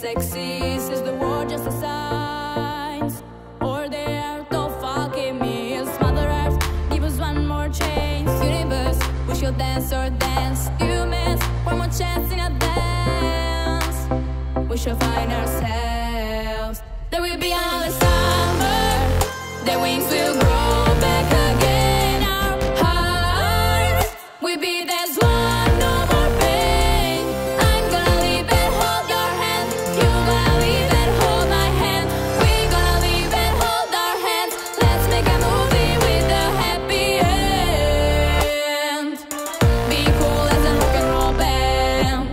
exist? Is the world just a signs? Or the art of alchemists? Mother Earth, give us one more chance. Universe, we shall dance or dance. Humans, one more chance in a dance. We shall find ourselves. There will be endless summer. The wings will grow back again. Our hearts will be this one. No more pain. I'm gonna leave and hold your hand. You're gonna leave and hold my hand. We're gonna leave and hold our hands. Let's make a movie with a happy end. Be cool as a rock and roll band.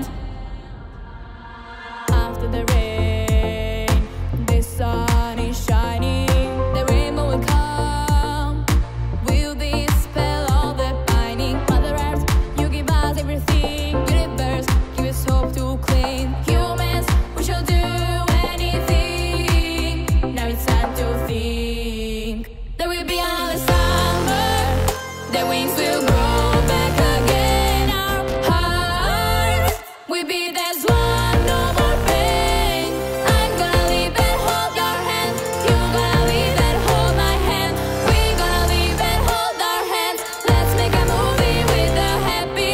After the rain, the sun is shining. The rainbow will come. We'll dispel all the pining. Mother Earth, you give us everything. Universe, give us hope to cling. Humans, we shall do anything. Now it's time to think. There will be endless summer. The wings will grow back again. Our hearts will be this one. No more pain. I'm gonna leave and hold your hand. You're gonna leave and hold my hand. We're gonna leave and hold our hands. Let's make a movie with a happy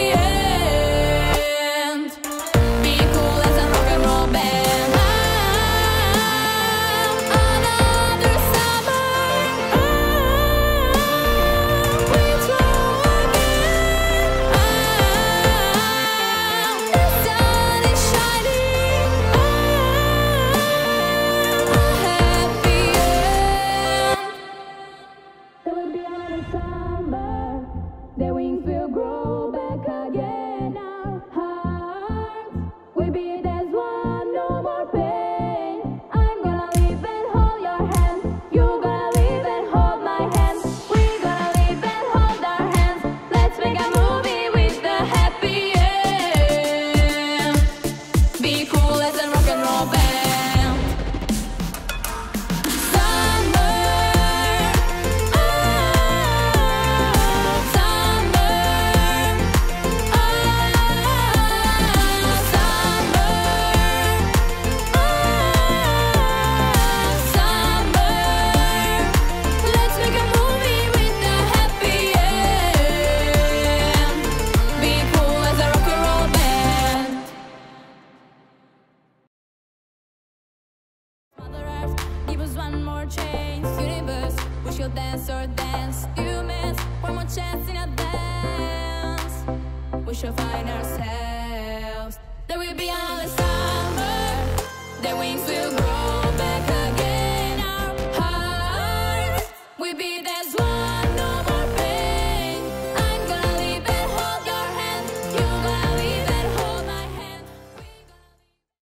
end. Be cool as a rock and roll band. Another summer. We flow again. The sun is shining. A happy end. There will be another summer. The wings will grow back again. Our hearts will be this one. No more pain. I'm gonna leave and hold your hand. You're gonna leave and hold my hand. We're gonna leave and hold our hands. Let's make a movie with the happy end. Be cool as a rock and roll band. Summer, summer, summer. Let's make a movie with the happy end. Be cool as a rock and roll band. Mother Earth, give us one more chance. Universe, we shall dance or dance. Humans, one more chance in a dance. We shall find ourselves.